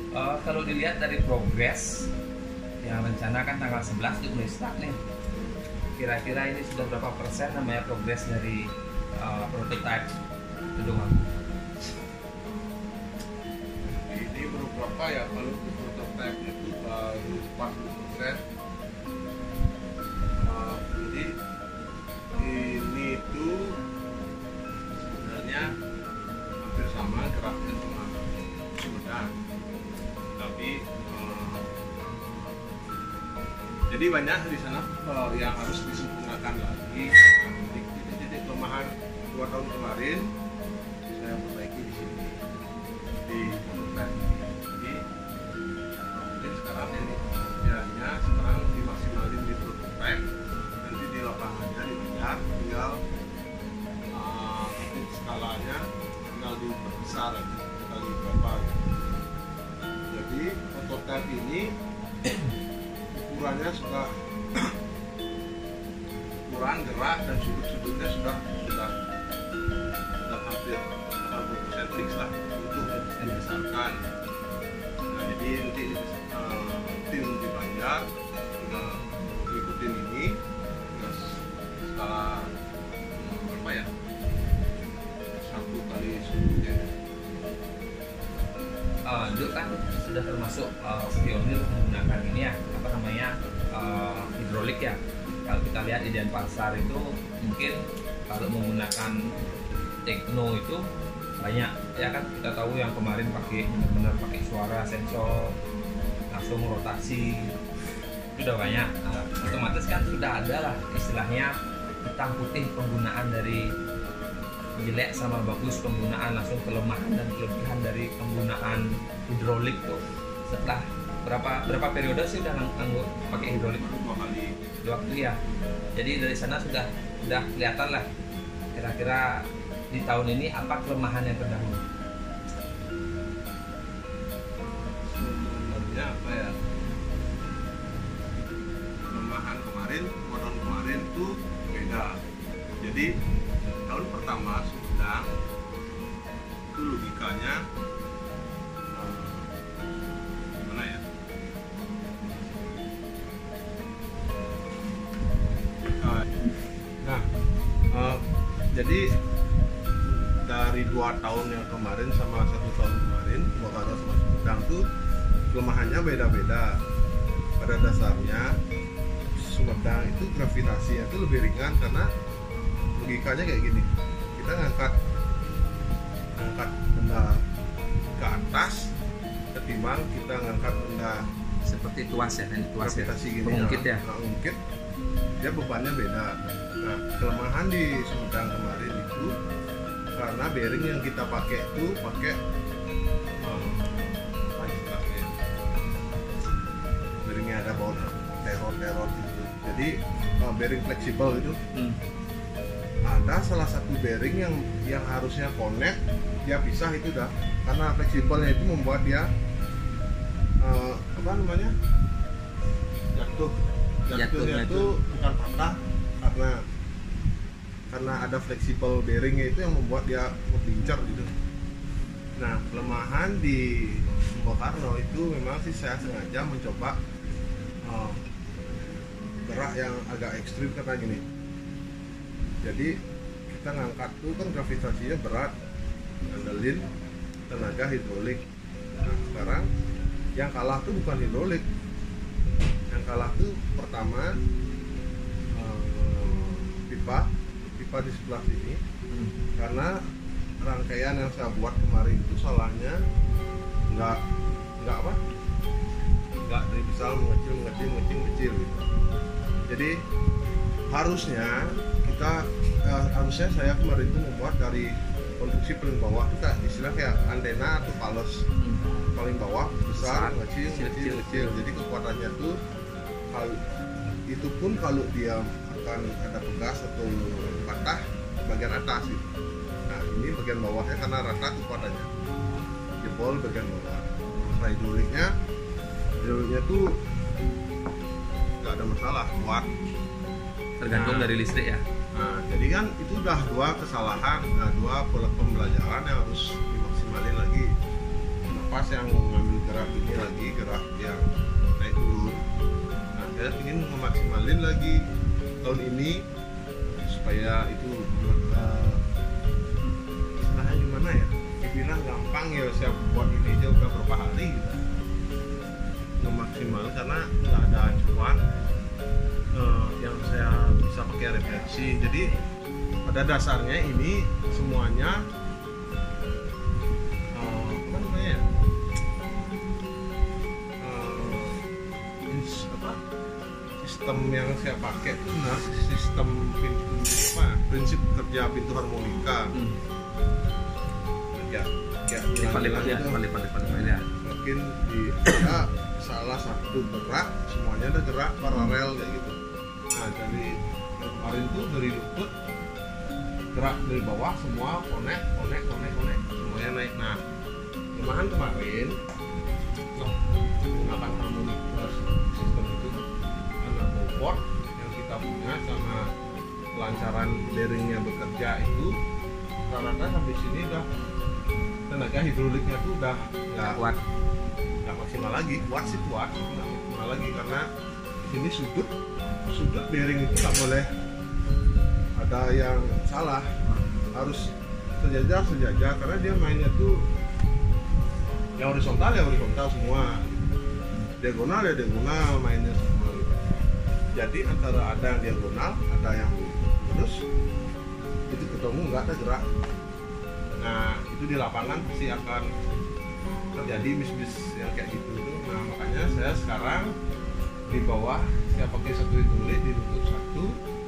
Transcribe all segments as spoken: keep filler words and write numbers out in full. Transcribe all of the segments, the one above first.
Uh, kalau dilihat dari progres yang rencana kan tanggal sebelas itu mulai start nih. Kira-kira ini sudah berapa persen namanya progres dari uh, prototype gedung? Ini berapa ya, kalau prototype itu baru empat puluh persen. Uh, jadi ini tuh sebenarnya hampir sama geraknya sama Sumedang, tapi uh, jadi banyak di sana uh, yang harus disempurnakan lagi. Jadi, jadi kelemahan dua tahun kemarin saya perbaiki di sini di prototype. Jadi mungkin sekarang ini kerjanya sekarang dimaksimalin di prototype, nanti di lapangannya dibayar, tinggal uh, mungkin skalanya tinggal diperbesar aja kali berapa gitu. Jadi prototype ini ukurannya sudah ukuran gerak dan sudut-sudutnya sudah sudah sudah hampir delapan puluh persen fix lah untuk dibesarkan. Nah, jadi nanti uh, tim di Banjar tinggal ikutin ini tinggal skala um, berapa ya, satu kali sudutnya. Uh, Duk kan sudah termasuk uh, pionir menggunakan ini ya, apa namanya, uh, hidrolik ya. Kalau kita lihat di Denpasar itu mungkin kalau menggunakan Tekno itu banyak ya kan, kita tahu yang kemarin pakai benar-benar pakai suara sensor langsung rotasi itu udah banyak. Uh, otomatis kan sudah ada lah istilahnya hitam putih penggunaan dari jelek sama bagus, penggunaan langsung kelemahan dan kelebihan dari penggunaan hidrolik tuh. Setelah berapa berapa periode sih udah nganggur pakai hidrolik? Dua kali. Dua kali ya. Jadi dari sana sudah sudah kelihatan lah kira-kira di tahun ini apa kelemahan yang terdahulu. Sebenarnya apa ya, kelemahan kemarin sama tahun kemarin tuh beda. Jadi tahun pertama sudah itu logikanya uh, gimana ya, uh, nah uh, jadi dari dua tahun yang kemarin sama satu tahun kemarin Bokaro sama Sumedang tuh kelemahannya beda-beda. Pada dasarnya Sumedang itu gravitasinya itu lebih ringan karena logikanya kayak gini, kita ngangkat ngangkat benda ke atas ketimbang kita ngangkat benda Seperti tuas ya, ini tuas ya. gravitasi gini, Pengungkit ya. nah, ngungkit dia bebannya beda. Nah, kelemahan di Sumedang kemarin itu karena bearing yang kita pakai itu pakai uh, apa istilahnya, bearingnya ada bawah teror-teror gitu, jadi uh, bearing fleksibel itu. Hmm. Ada salah satu bearing yang yang harusnya connect dia pisah itu dah, karena fleksibelnya itu membuat dia uh, apa namanya, jatuh jatuhnya Jatuhnya itu bukan patah karena karena ada fleksibel bearingnya itu yang membuat dia berlincir gitu. Nah, kelemahan di Bokaro itu memang sih saya sengaja mencoba uh, gerak yang agak ekstrim karena gini. Jadi kita ngangkat tuh kan gravitasinya berat, ngandelin tenaga hidrolik. Nah, sekarang yang kalah tuh bukan hidrolik, yang kalah tuh pertama eh, pipa pipa di sebelah sini. Hmm. Karena rangkaian yang saya buat kemarin itu salahnya nggak nggak apa nggak dari besar mengecil mengecil mengecil mengecil gitu. Jadi harusnya kita eh, harusnya saya kemarin itu membuat dari konstruksi paling bawah itu kayak istilah kayak antena atau pales. Hmm. Paling bawah besar, Besar, kecil, kecil, kecil, kecil. Jadi kekuatannya tuh kalau itu pun kalau dia akan ada bekas atau patah bagian atas gitu. Nah, ini bagian bawahnya karena rata kekuatannya jebol bagian bawah. Nah, hidroliknya hidroliknya tuh nggak ada masalah, kuat. Tergantung Nah. dari listrik ya. Nah, jadi kan itu udah dua kesalahan, nah dua pembelajaran yang harus dimaksimalin lagi. pas yang mengambil gerak ini lagi, gerak yang naik turun. Nah, saya ingin memaksimalin lagi tahun ini supaya itu uh, istilahnya gimana ya, dibilang gampang ya, saya buat ini aja udah berapa hari gitu. Memaksimal karena nggak ada acuan uh, yang saya bisa pakai refleksi. Jadi pada dasarnya ini semuanya uh, apa namanya ya, uh, ins, apa, sistem yang saya pakai itu nah, sistem pintu apa prinsip kerja pintu harmonika. Hmm. Ya, ya, Lipat-lipat ya, lipat-lipat ya. Mungkin di ya, salah satu gerak semuanya ada gerak paralel kayak gitu. Nah dari kemarin tuh dari lutut gerak dari bawah semua konek konek konek konek semuanya naik. Nah kemarin kemarin loh, menggunakan harmonika sistem itu karena bobot yang kita punya sama kelancaran bearingnya bekerja itu rata-rata sampai sini udah tenaga hidroliknya tuh udah nggak Kuat. nggak maksimal lagi. Kuat sih kuat, nggak maksimal lagi karena ini sudut sudut bearing itu nggak boleh ada yang salah, harus sejajar sejajar karena dia mainnya tuh ya horizontal ya horizontal semua, diagonal ya diagonal mainnya semua. Jadi antara ada yang diagonal ada yang lurus itu ketemu nggak ada gerak. Nah itu di lapangan pasti akan terjadi mis-mis yang kayak gitu tuh. Nah makanya saya sekarang di bawah saya pakai satu hidrolik, di lutut satu,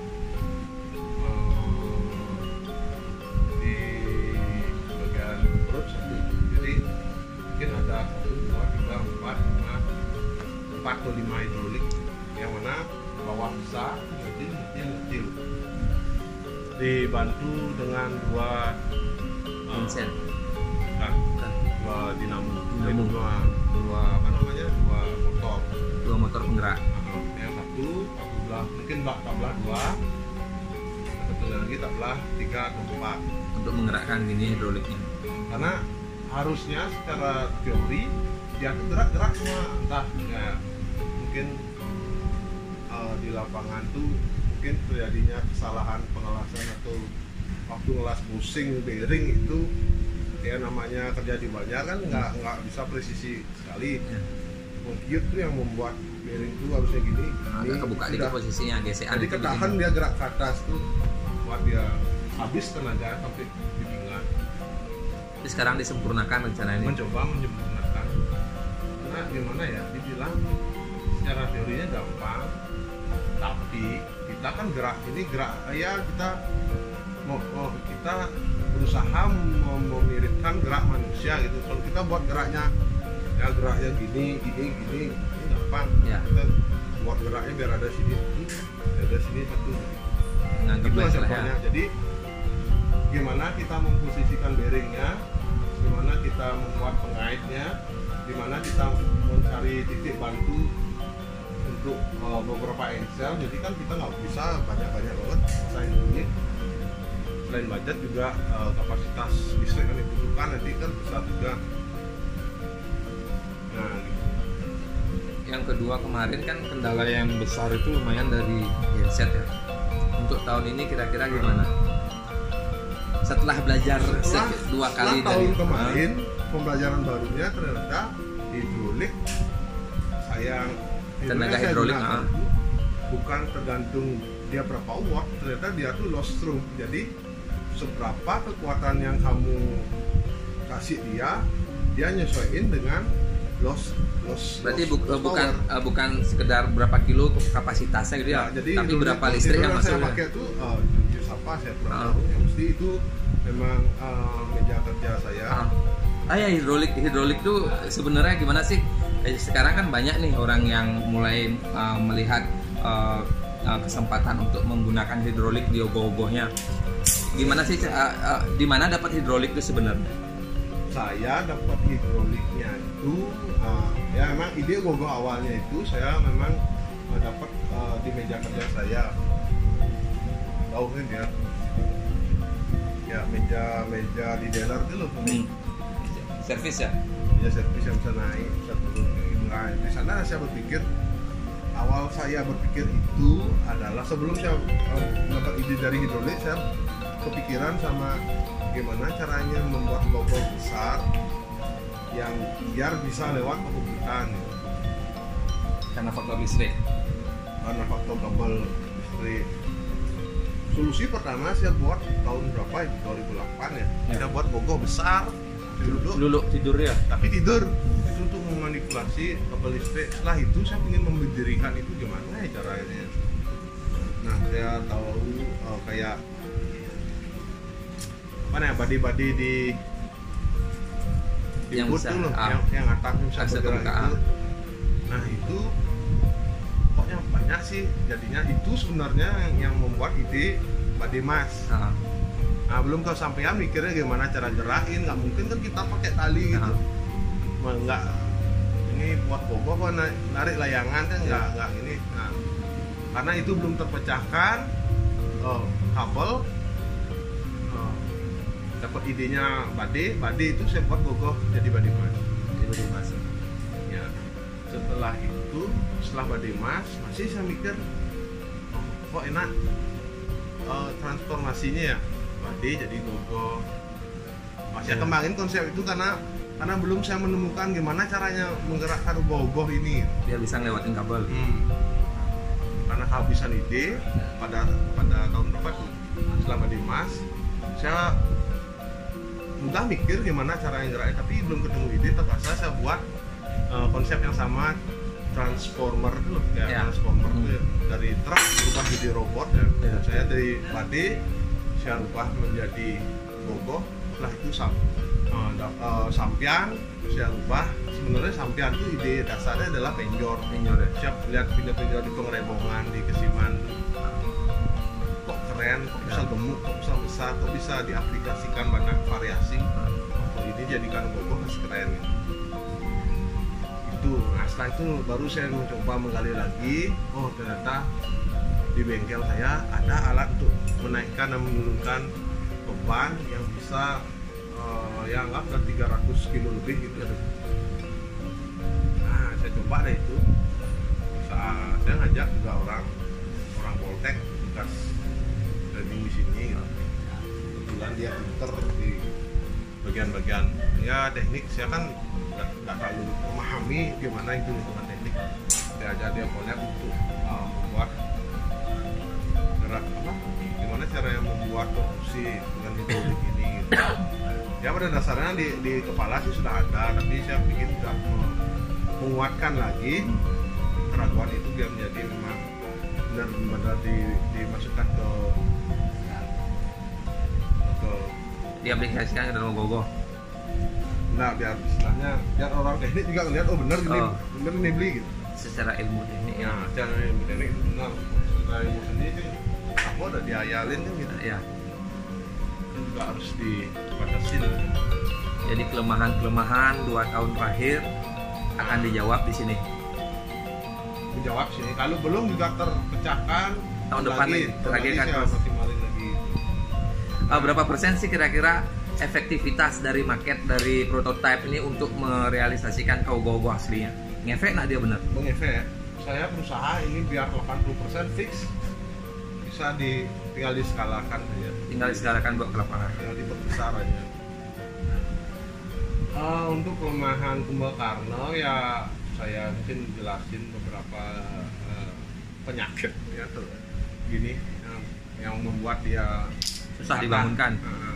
di bagian perut satu. Jadi mungkin ada satu, dua, tiga, empat, lima, empat atau lima hidrolik yang mana bawah besar, kecil, kecil, kecil. Dibantu dengan dua Vincent. Kan, dua dinamo, Dinamo. dua, dua apa namanya, dua motor. Dua motor penggerak. Nah, yang satu, satu belah, mungkin tak belah dua, satu lagi tak belah tiga atau empat. Untuk menggerakkan gini hidroliknya. Karena harusnya secara teori dia tuh gerak-gerak semua, entah ya mungkin uh, di lapangan tuh mungkin terjadinya kesalahan pengelasan atau waktu ngelas pusing bearing itu ya namanya kerja di banyak kan nggak nggak bisa presisi sekali. Ya. Mungkin itu yang membuat bearing itu harusnya gini, Nah, ini agak kebuka sudah. dikit posisinya, gesekan Jadi itu ketahan begini. dia gerak ke atas tuh buat dia habis tenaga sampai di pinggang. Jadi sekarang disempurnakan rencana ini. Mencoba menyempurnakan karena gimana ya, dibilang secara teorinya gampang tapi kita kan gerak ini gerak ya kita mau oh, kita berusaha mem- memiripkan gerak manusia gitu. Kalau kita buat geraknya ya geraknya gini gini gini ini gampang Ya. kita buat geraknya biar ada sini satu biar ada sini satu Menganggap itu aja istilahnya. pokoknya. Jadi gimana kita memposisikan bearingnya, gimana kita membuat pengaitnya, gimana kita mencari titik bantu untuk uh, beberapa engsel. Jadi kan kita nggak bisa banyak-banyak banget selain unit, selain budget juga uh, kapasitas listrik yang dibutuhkan nanti kan besar juga. Nah gitu. Yang kedua kemarin kan kendala yang besar itu lumayan dari genset ya. Untuk tahun ini kira-kira gimana? Setelah belajar Setelah, se- dua setelah kali tahun dari kemarin pembelajaran barunya ternyata hidrolik saya Tenaga saya hidrolik, gunakan ah. tuh bukan tergantung dia berapa watt, ternyata dia tuh low stroom. Jadi seberapa kekuatan yang kamu kasih dia, dia nyesuaiin dengan loss loss. Berarti loss- bu- loss bukan power. uh, bukan sekedar berapa kilo kapasitasnya gitu ya, Nah, jadi tapi hidrolik berapa itu- listrik yang hidrolik masuk. saya ya? pakai tuh uh, jus apa saya kurang Ah. tahu, yang mesti itu memang uh, meja kerja saya. Ah. Ah ya, hidrolik hidrolik tuh sebenarnya gimana sih? Eh, sekarang kan banyak nih orang yang mulai uh, melihat uh, uh, kesempatan untuk menggunakan hidrolik di ogoh-ogohnya. Gimana sih? Uh, uh, di mana dapat hidrolik itu sebenarnya? Saya dapat hidroliknya itu uh, ya memang ide gogo awalnya itu saya memang uh, dapat uh, di meja kerja saya. Tahu kan ya? Ya meja meja di dealer itu loh. Hmm. Servis ya? meja servis yang bisa naik bisa turun. Nah di sana saya berpikir, awal saya berpikir itu adalah sebelum saya uh, mendapat ide dari hidrolik, saya kepikiran sama gimana caranya membuat gogol besar yang biar bisa lewat ke hutan Karena faktor listrik. karena faktor kabel listrik. Solusi pertama saya buat tahun berapa ya? dua ribu delapan ya. Ya. Saya buat gogol besar, duduk, Dulu tidur ya. tapi tidur. Itu untuk memanipulasi kabel listrik. Setelah itu saya ingin memberdirikan itu gimana ya caranya. Nah saya tahu uh, kayak mana ya badi-badi di di Yang boot bisa, tuh loh, ah. yang, yang atasnya bisa Bisa bergerak terbuka, itu. Nah itu pokoknya banyak sih jadinya itu sebenarnya yang, yang membuat ide badi mas. Ah. Nah belum kesampaian mikirnya gimana cara gerakin, nggak mungkin kan kita pakai tali gitu. Nah. Nggak ini buat bobo apa narik, narik layangan kan nggak nggak ini. Nah karena itu belum terpecahkan oh, kabel. Oh, dapat idenya badi, badi itu saya buat gogoh jadi badi mas. Jadi badi mas. Ya. Setelah itu, setelah badi mas, masih saya mikir, oh, kok enak uh, transformasinya ya, badi jadi gogoh. Masih Ya. kembangin konsep itu karena karena belum saya menemukan gimana caranya menggerakkan gogoh ini. Biar bisa ngelewatin kabel. Hmm. Karena kehabisan ide pada pada tahun berapa tuh? Setelah badi mas, saya udah mikir gimana caranya geraknya, tapi belum ketemu ide. Terpaksa saya buat uh, konsep yang sama transformer tuh, kayak Ya. transformer Hmm. tuh ya. Dari truk berubah jadi robot ya. Ya. Saya dari badi saya rubah menjadi gogoh. Setelah itu sam, uh, da- uh, sampian saya rubah. Sebenarnya sampian itu ide dasarnya adalah penjor. Penjor ya. Siap lihat pindah-pindah di pengerebongan di Kesiman, kok keren, kok bisa gemuk, kok bisa besar, kok bisa diaplikasikan banyak variasi. Oh, ini jadikan gogoh keren gitu. Itu, nah setelah itu baru saya mencoba menggali lagi. Oh ternyata di bengkel saya ada alat untuk menaikkan dan menurunkan beban yang bisa uh, yang anggap tiga ratus kilo lebih gitu. Nah saya coba deh itu. Saat saya ngajak juga orang orang Poltek bekas training di sini gitu. Kebetulan dia pinter di bagian-bagian ya teknik, saya kan nggak nggak terlalu memahami gimana itu hitungan teknik. Saya ajar dia Poltek untuk uh, membuat gerak apa gimana caranya membuat konstruksi dengan hidrolik ini gitu. Ya pada dasarnya di, di kepala sih sudah ada, tapi saya ingin juga menguatkan lagi keraguan itu biar menjadi memang benar-benar di, dimasukkan ke ke Diaplikasikan ke dalam gogoh. nah biar istilahnya biar orang teknik juga ngeliat oh benar gini Oh. benar ini beli gitu. Secara ilmu teknik Ya ya. cara ilmu teknik itu benar, secara ilmu sendiri apa udah diayalin kan gitu. Ya. Itu juga harus dibatasin. Jadi kelemahan-kelemahan dua tahun terakhir akan dijawab di sini. Menjawab sini kalau belum juga terpecahkan Tahun depan lagi, tahun lagi lagi kan saya terus. maksimalin lagi. Ah, berapa persen sih kira-kira efektivitas dari market dari prototype ini untuk merealisasikan kau gogo aslinya? Ngefek nak dia benar? Bang Efe ya, saya berusaha ini biar delapan puluh persen fix bisa di tinggal diskalakan saja, Tinggal disekalakan buat ke lapangan. tinggal diperbesar aja. Uh, untuk kelemahan Kumbal Karno ya saya mungkin jelasin beberapa uh, penyakit ya tuh gini yang, yang membuat dia Susah patah. dibangunkan. Uh,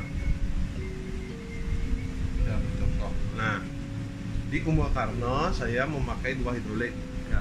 ya, contoh. Nah di Kumbal Karno saya memakai dua hidrolik ya.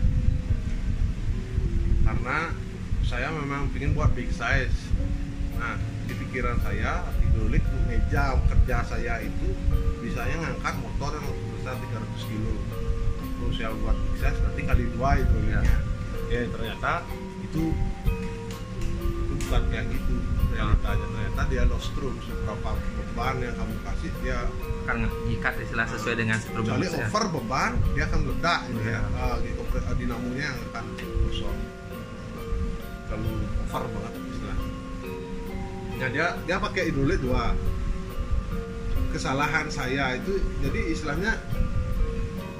Karena saya memang ingin buat big size. Nah di pikiran saya hidrolik meja kerja saya itu bisanya ngangkat motor yang besar tiga ratus kilo. Terus saya buat big size berarti kali dua hidroliknya. Ya ternyata itu itu bukan kayak gitu realitanya. Ternyata dia lost terus berapa beban yang kamu kasih dia Akan ngikat istilah sesuai dengan kecuali rumusnya. over beban dia akan meledak gitu ya. Ya. Uh, di kompre- uh, dinamonya yang akan kosong kalau over banget istilahnya. Nah dia dia pakai hidrolik dua. Kesalahan saya itu jadi istilahnya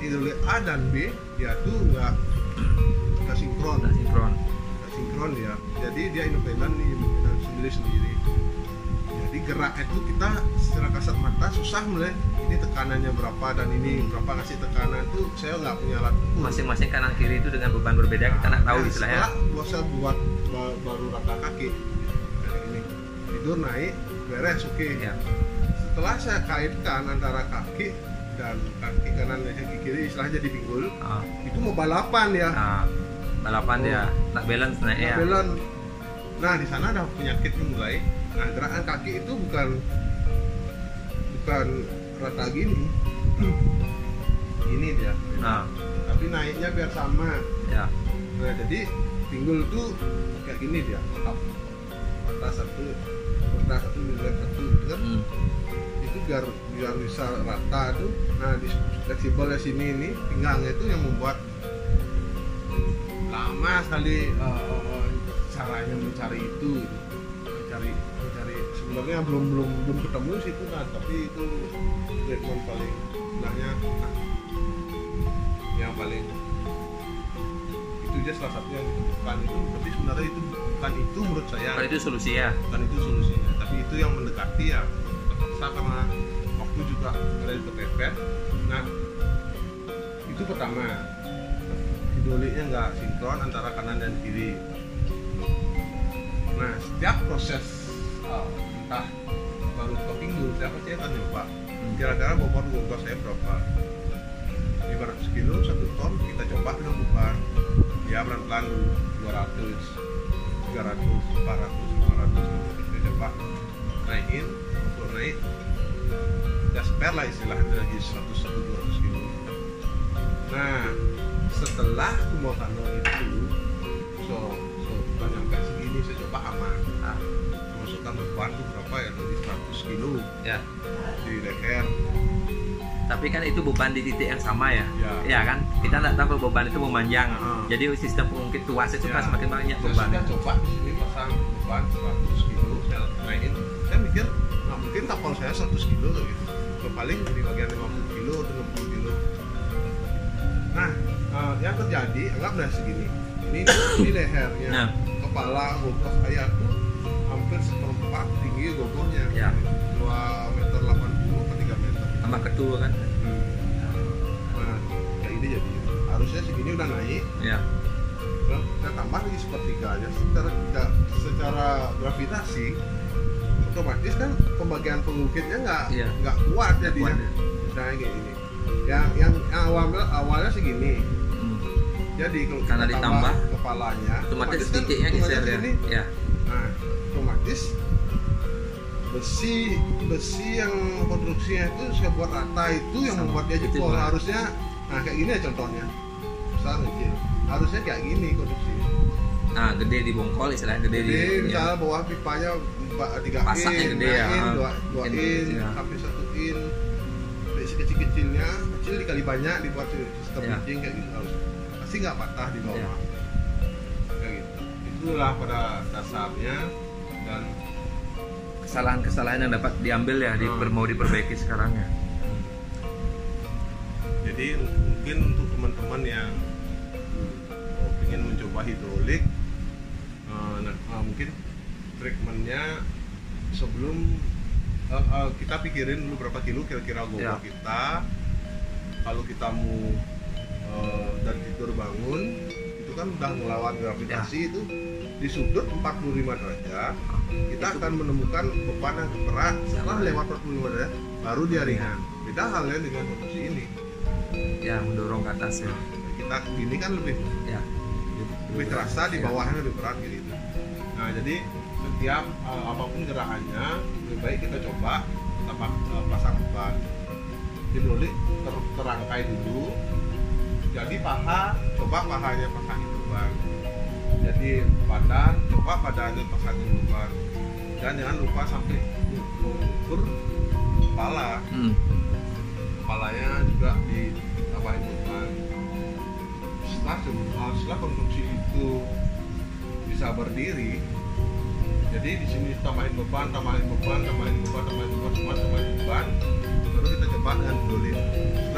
hidrolik A dan B dia tuh nggak nggak sinkron, nggak sinkron. nggak sinkron dia. Jadi dia independen nih, independen sendiri sendiri. Jadi gerak itu kita secara kasat mata susah mulai ini tekanannya berapa dan ini berapa ngasih tekanan tuh saya nggak punya alat ukur. Masing-masing kanan kiri itu dengan beban berbeda kita nggak tahu Nah, istilahnya. setelah gua saya buat ba- baru rata kaki kayak ini tidur naik beres oke. Okay. Ya. Setelah saya kaitkan antara kaki dan kaki kanan dan kaki kiri istilahnya jadi pinggul, Ah. itu mau balapan ya. Nah, balapan Oh. dia tak balance naik ya. Nah, belon. Nah di sana ada penyakit mulai. Nah gerakan kaki itu bukan bukan rata gini, ini dia. Nah, Tapi naiknya biar sama. ya. Nah jadi pinggul tuh kayak gini dia, up atas satu, atas satu, nilai satu, gitu kan? Hmm. Itu biar biar bisa rata tuh. Nah di fleksibelnya sini ini pinggangnya itu yang membuat lama sekali uh, uh, caranya mencari itu, gitu. mencari mencari sebenarnya belum belum belum ketemu sih itu kan, tapi itu treatment paling sebenarnya nah, yang paling itu aja salah satu yang ditemukan itu, tapi sebenarnya itu bukan itu menurut saya. Kalau itu solusi ya. Bukan itu solusinya, tapi itu yang mendekati ya terpaksa karena waktu juga ada di kepepet. Nah itu pertama, hidroliknya nggak sinkron antara kanan dan kiri. Nah setiap proses uh, entah baru ke pinggul saya pasti akan nyoba kira-kira bobot bobot saya berapa, lima ratus kilo, satu ton, kita coba dengan beban ya pelan-pelan dulu, dua ratus, tiga ratus, empat ratus, lima ratus, kita coba naikin, kalau naik ya spare lah istilahnya lagi seratus sampai dua ratus kilo. Nah setelah Kumokano itu so, so udah nyampe segini saya coba aman. Ah. Masukkan beban itu berapa ya, dari seratus kilo Ya. di leher. Tapi kan itu beban di titik yang sama ya. Ya. Ya kan? Kita nggak tahu kalau beban itu memanjang. Ah. Jadi sistem pengungkit tuas itu kan Ya. semakin banyak Saya beban. sudah coba di sini pasang beban seratus kilo, saya naikin. Saya mikir nggak mungkin kapal saya seratus kilo loh gitu. So, paling di bagian lima puluh kilo atau enam puluh kilo. Nah, uh, yang terjadi anggaplah segini. Ini ini lehernya, Nah. kepala bobot saya tuh hampir seperempat tinggi bobotnya. Ya. dua meter delapan puluh ke tiga meter. Tambah ketul kan? Nah, kayak ini jadi. Harusnya segini udah naik. Ya. Nah, kita tambah lagi sepertiga aja secara tidak secara gravitasi otomatis kan pembagian pengukitnya nggak Iya. nggak kuat Nggak jadinya. kuat, ya. Misalnya kayak ini. Yang yang awalnya awalnya segini. Hmm. Jadi kalau Karena kita ditambah, tambah kepalanya, Otomatis kan titiknya otomatis geser ya. ini. Ya. Nah, otomatis besi besi yang konstruksinya itu saya buat rata itu yang Sama. membuat dia Itu jebol. gimana? Harusnya, nah kayak gini ya contohnya. Besar kecil. Harusnya kayak gini konstruksinya. Nah, gede di bongkol istilahnya gede, Jadi di. misalnya bawah pipanya tiga Pasangnya in, gede ya. in, dua, dua In, in, ya. sampai satu in, sampai sekecil-kecilnya, kecil dikali banyak dibuat sistem Ya. bridging kayak gitu harus. Pasti nggak patah di bawah. Ya. Kayak gitu. Itulah pada dasarnya dan Kesalahan-kesalahan yang dapat diambil ya, di, Hmm. mau diperbaiki sekarang ya. jadi mungkin untuk teman-teman yang oh, ingin mencoba hidrolik, uh, nah, uh, mungkin treatmentnya sebelum uh, uh, kita pikirin dulu berapa kilo kira-kira bobot Ya. kita. Kalau kita mau uh, dari tidur bangun itu kan udah melawan gravitasi itu di sudut empat puluh lima derajat kita Itu- akan menemukan beban yang berat. Setelah Ya. lewat empat puluh lima derajat baru dia ringan. Beda halnya dengan posisi ini. Ya, mendorong ke atas ya. Kita gini kan lebih Ya. lebih terasa, di Ya. bawahnya lebih berat gitu. Nah jadi setiap uh, apapun gerakannya lebih baik kita coba tambah uh, pasang beban hidrolik ter terangkai dulu. Jadi paha, coba pahanya pasangin beban. Jadi badan, coba badannya pasangin beban. Dan jangan lupa sampai ukur kepala. Hmm. Kepalanya juga ditambahin beban. Setelah setelah konstruksi itu bisa berdiri, jadi di sini tambahin beban, tambahin beban, tambahin beban, tambahin beban, semua tambahin beban, baru kita coba dengan hidrolik. Setelah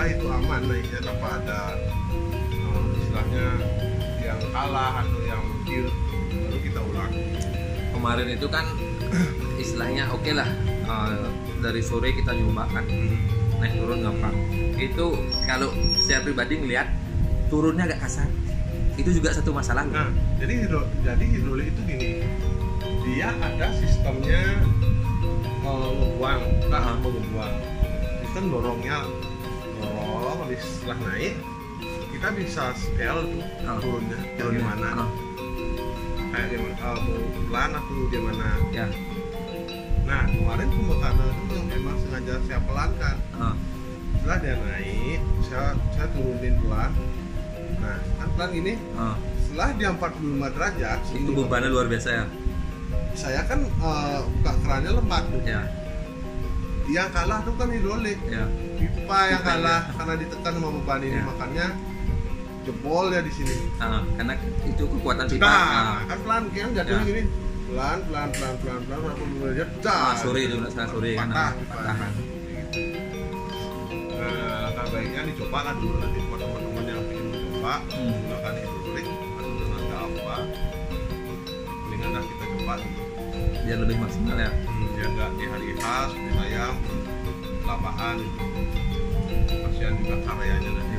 itu aman naiknya tanpa ada uh, istilahnya yang kalah atau yang kill, baru kita ulang. Kemarin itu kan istilahnya oke okay lah, uh, dari sore kita nyoba kan naik turun gampang. Itu kalau saya pribadi ngelihat turunnya agak kasar, itu juga satu masalah. Nah, jadi hidro, jadi hidrolik itu gini, dia ada sistemnya uh, ngebuang, nah, Uh-huh. mengebuang. Sistem dorongnya, dorong, habis setelah naik kita bisa scale tuh Uh. turunnya, Turunnya. gimana, Uh. kayak gimana, uh, mau pelan atau gimana. Ya. Nah, kemarin pembakaran itu yang memang sengaja saya pelankan. Uh. Setelah dia naik, saya saya turunin pelan. Nah, kan pelan ini. Uh. Setelah dia empat puluh lima derajat, Itu bebannya luar biasa ya. saya kan uh, buka kerannya lempat tuh. Ya. Yang kalah tuh kan hidrolik. Ya. Pipa yang Pipa, kalah ya. karena ditekan sama beban ini, Ya. makanya jebol ya di sini. Uh, karena itu kekuatan pipa. Nah, Uh. kan pelan kan jatuhnya Ya. gini. Pelan pelan pelan pelan pelan empat puluh derajat. Ah, sore itu saya sore kan. Patah, Patah. patah. Gitu. Nah, langkah baiknya dicoba kan dulu nanti buat teman-teman yang ingin mencoba Hmm. menggunakan hidrolik atau tenaga apa, mendingan dah kita coba dulu. Biar lebih maksimal ya. Hmm, ya nggak di hari khas, di sayang, kelamaan itu. Kasihan juga karyanya nanti.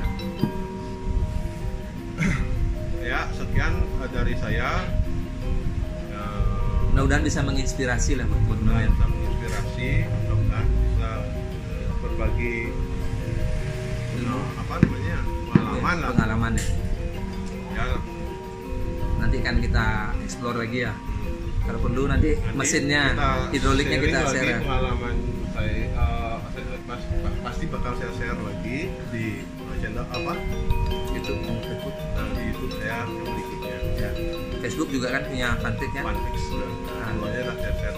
Ya, sekian uh, dari saya. Uh, Mudah-mudahan bisa menginspirasi lah buat mudah-mudahan teman-teman. bisa menginspirasi, mudah-mudahan bisa berbagi uh, apa namanya pengalaman lah. Pengalaman ya. Ya, Nanti kan kita explore lagi ya. Kalau perlu nanti, nanti mesinnya, kita hidroliknya sharing kita lagi share. pengalaman saya uh, saya- pas- pa- pasti bakal saya share lagi di channel apa YouTube, Facebook. nah, di YouTube saya yang berikutnya Ya. Facebook juga kan punya fanpage ya. Fanfix sudah nah, keduanya lah saya share